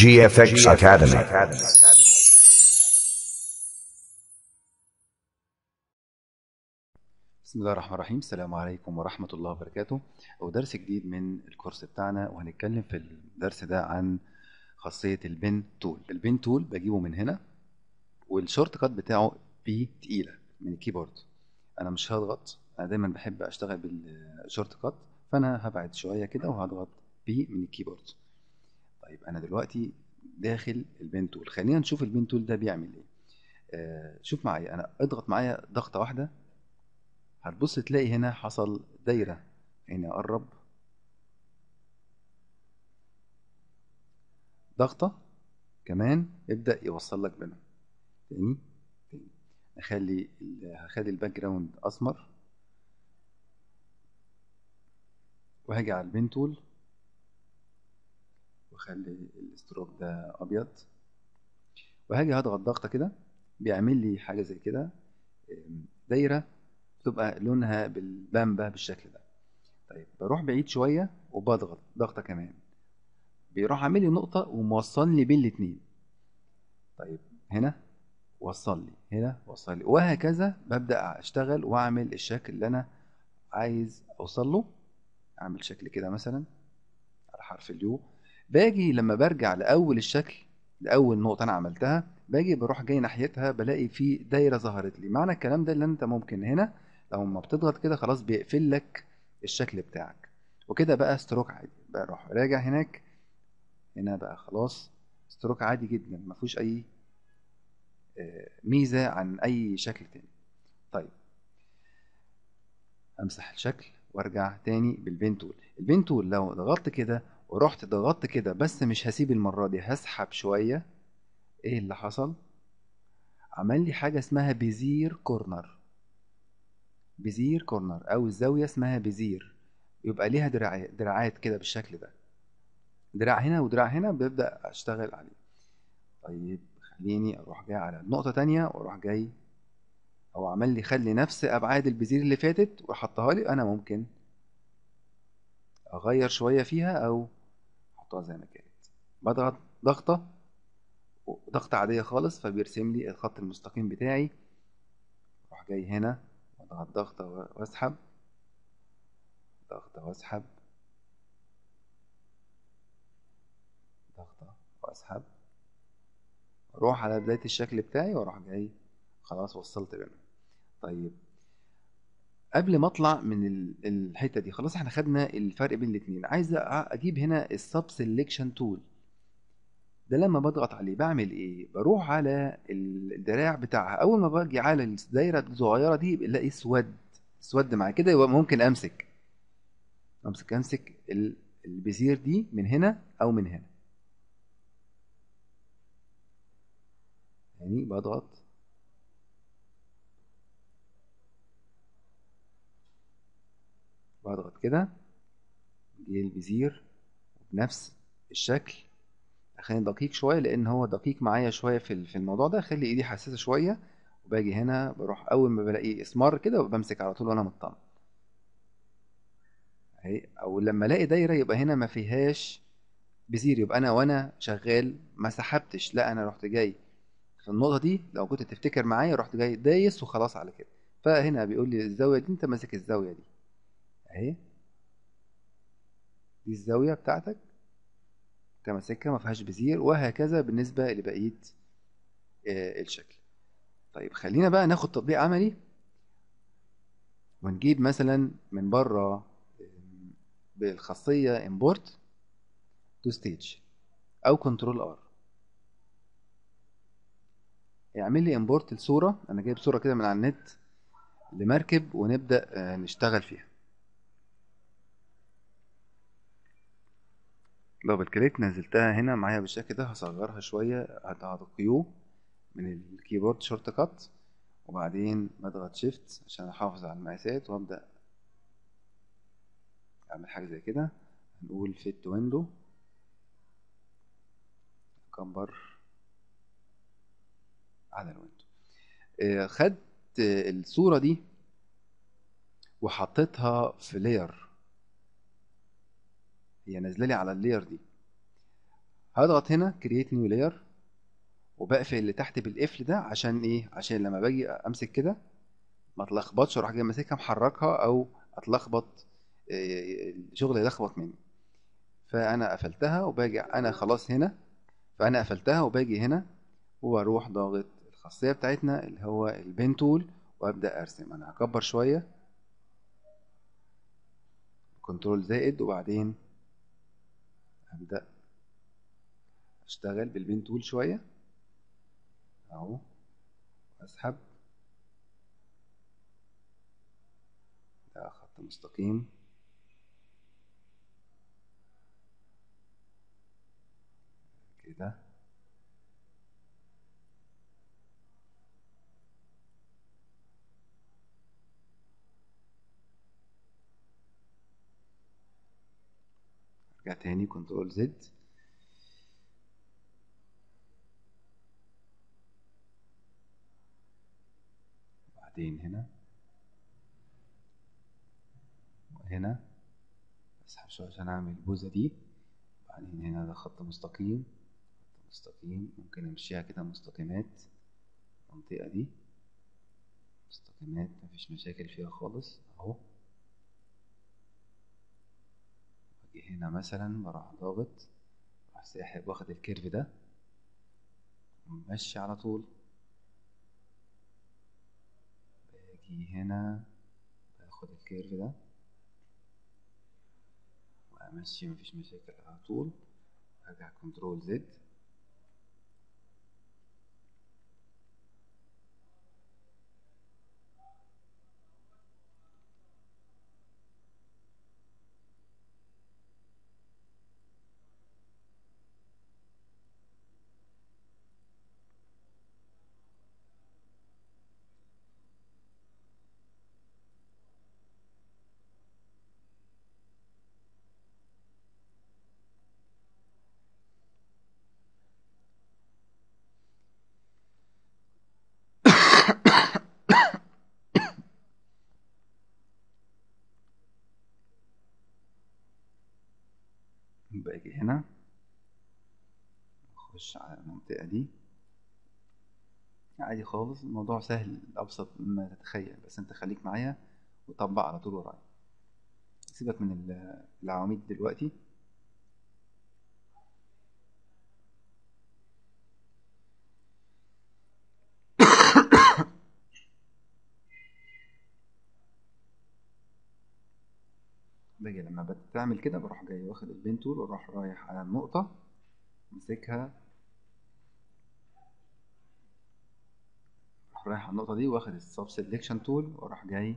GFX Academy. بسم الله الرحمن الرحيم. السلام عليكم ورحمة الله وبركاته. ودرس جديد من الكورس بتاعنا، وهنتكلم في الدرس ده عن خاصية البن تول. البن تول بجيبه من هنا، والشورت كات بتاعه بي تقيلة من الكيبورد. انا مش هضغط، انا دايما بحب اشتغل بالشورت كات، فانا هبعد شوية كده وهضغط بي من الكيبورد. طيب انا دلوقتي داخل البن تول، خلينا نشوف البن تول ده بيعمل ايه. شوف معايا، انا اضغط معايا ضغطة واحدة، هتبص تلاقي هنا حصل دايرة. هنا قرب، ضغطة كمان يبدأ يوصل لك بينهم. تاني هخلي الباك جراوند أسمر، وهاجي على البين تول واخلي الاستروك ده أبيض، وهاجي هضغط ضغطة كده بيعمل لي حاجة زي كده، دايرة تبقى لونها بالبامبا بالشكل ده. طيب بروح بعيد شوية وبضغط ضغطة كمان، بيروح عامل لي نقطة وموصل لي بين الاتنين. طيب هنا وصل لي، هنا وصل لي، وهكذا ببدأ اشتغل واعمل الشكل اللي انا عايز اوصل له. اعمل شكل كده مثلا على حرف اليو، باجي لما برجع لاول الشكل، لاول نقطة انا عملتها، باجي بروح جاي ناحيتها بلاقي في دايرة ظهرت لي. معنى الكلام ده اللي انت ممكن هنا لو ما بتضغط كده خلاص بيقفل لك الشكل بتاعك، وكده بقى ستروك عادي. بروح راجع هناك، هنا بقى خلاص ستروك عادي جدا، ما فيهوش اي ميزة عن أي شكل تاني. طيب أمسح الشكل وأرجع تاني بالبين تول. البين تول لو ضغطت كده ورحت ضغطت كده، بس مش هسيب المرة دي، هسحب شوية. إيه اللي حصل؟ عمل لي حاجة اسمها بيزير كورنر. بيزير كورنر أو الزاوية اسمها بيزير، يبقى ليها دراعات كده بالشكل ده، دراع هنا ودراع هنا، ببدأ أشتغل عليه. طيب خليني أروح جاي على نقطة تانية وأروح جاي، هو عمل لي خلي نفس ابعاد البذير اللي فاتت وحطها لي. انا ممكن اغير شويه فيها او احطها زي ما كانت. بضغط ضغطه عاديه خالص، فبيرسم لي الخط المستقيم بتاعي. اروح جاي هنا واضغط ضغطه واسحب، ضغطه واسحب، ضغطه واسحب، اروح على بدايه الشكل بتاعي واروح جاي خلاص وصلت بينهم. طيب قبل ما اطلع من الحته دي، خلاص احنا خدنا الفرق بين الاثنين. عايز اجيب هنا السب سيلكشن تول ده. لما بضغط عليه بعمل ايه؟ بروح على الدراع بتاعها، اول ما باجي على الدايره الصغيره دي بلاقي اسود معايا كده، يبقى ممكن امسك البذير دي من هنا او من هنا. يعني بضغط كده، يجي البذير بنفس الشكل. خليني دقيق شويه لان هو دقيق معايا شويه في الموضوع ده، خلي ايدي حساسه شويه. وباجي هنا بروح اول ما بلاقي اسمار كده بمسك على طول وانا مطمن اهي. او لما الاقي دايره يبقى هنا ما فيهاش بزير، يبقى انا وانا شغال ما سحبتش، لا انا رحت جاي في النقطه دي. لو كنت تفتكر معايا رحت جاي دايس وخلاص على كده. فهنا بيقول لي الزاويه دي انت ماسك الزاويه دي اهي، دي الزاويه بتاعتك انت ماسكها ما فيهاش بزير، وهكذا بالنسبه لبقيه الشكل. طيب خلينا بقى ناخد تطبيق عملي ونجيب مثلا من بره بالخاصيه import to stage او كنترول ار، يعمل لي امبورت الصوره. انا جايب صوره كده من على النت لمركب، ونبدا نشتغل فيها. دبل كليك نزلتها هنا معايا بالشكل ده، هصغرها شويه، هضغط كيو من الكيبورد شورت كات، وبعدين بضغط شيفت عشان احافظ على المقاسات، وابدا اعمل حاجه زي كده. هنقول فيت ويندو، كبر على الويندو. خدت الصوره دي وحطيتها في لاير، هي نازله لي على اللاير دي. هضغط هنا create new layer، وبقفل اللي تحت بالقفل ده عشان ايه؟ عشان لما باجي امسك كده ما اتلخبطش واروح جاي ماسكها محركها او اتلخبط، الشغل يلخبط مني. فانا قفلتها وباجي انا خلاص هنا، فانا قفلتها وباجي هنا واروح ضاغط الخاصيه بتاعتنا اللي هو البين تول، وابدا ارسم. انا هكبر شويه، كنترول زائد، وبعدين ابدا اشتغل بالبين تول شويه اهو، اسحب ده خط مستقيم كده. ارجع تاني كنترول زد، وبعدين هنا وهنا اسحب شويه عشان اعمل البوزه دي. وبعدين هنا ده خط مستقيم، خط مستقيم ممكن امشيها كده مستقيمات، المنطقه دي مستقيمات مفيش مشاكل فيها خالص اهو. واجي هنا مثلا بروح ضاغط، اروح ساحب واخد الكيرف ده وماشي على طول. باجي هنا باخد الكيرف ده وامشي مفيش مشاكل على طول. ارجع كنترول زد، باجي هنا اخش على المنطقه دي عادي خالص. الموضوع سهل ابسط مما تتخيل، بس انت خليك معايا وطبق على طول ورايا. سيبك من العواميد دلوقتي. باجي لما بتعمل كده بروح جاي واخد البين تول واروح رايح على النقطة ماسكها، اروح رايح على النقطة دي واخد السب سيلكشن تول واروح جاي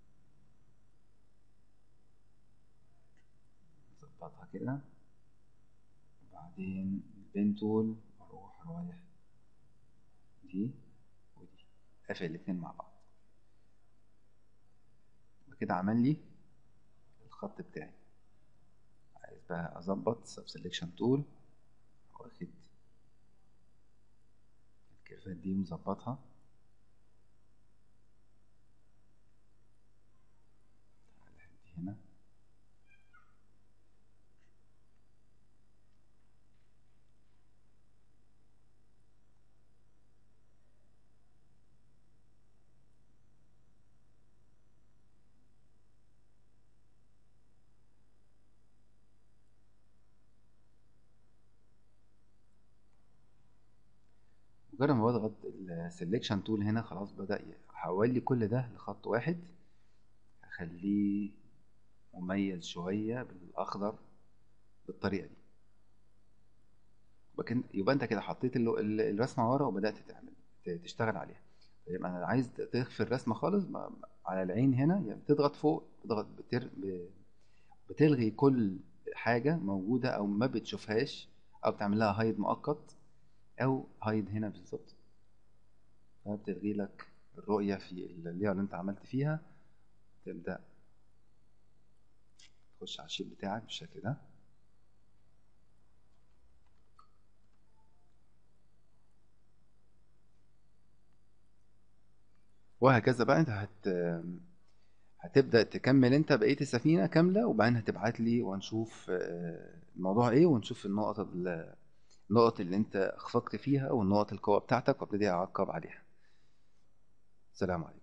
مظبطها كده. وبعدين البين تول اروح رايح دي ودي، قافل الاتنين مع بعض. وكده عمل لي الخط بتاعي. عايز بقى اظبط سب سيلكشن تول، واخد الكيرفات دي مظبطها لحد هنا. مجرد ما بضغط السلكشن تول هنا خلاص بدأ يحول لي كل ده لخط واحد. هخليه مميز شوية بالأخضر بالطريقة دي. يبقى انت كده حطيت الرسمة ورا وبدأت تشتغل عليها. طيب انا عايز تخفي الرسمة خالص، على العين هنا يعني بتضغط فوق، بتضغط بتلغي كل حاجة موجودة او ما بتشوفهاش، او بتعمل لها هايد مؤقت او هايد هنا بالظبط. فبتلغي لك الرؤية في اللير اللي انت عملت فيها. تبدأ تخش على الشيب بتاعك بالشكل ده، وهكذا بقى. انت هتبدأ تكمل انت بقية السفينة كاملة، وبعدين هتبعت لي ونشوف الموضوع ايه، ونشوف النقط النقط اللي انت اخفقت فيها والنقط القوة بتاعتك، وابتدي اعقب عليها. سلام عليكم.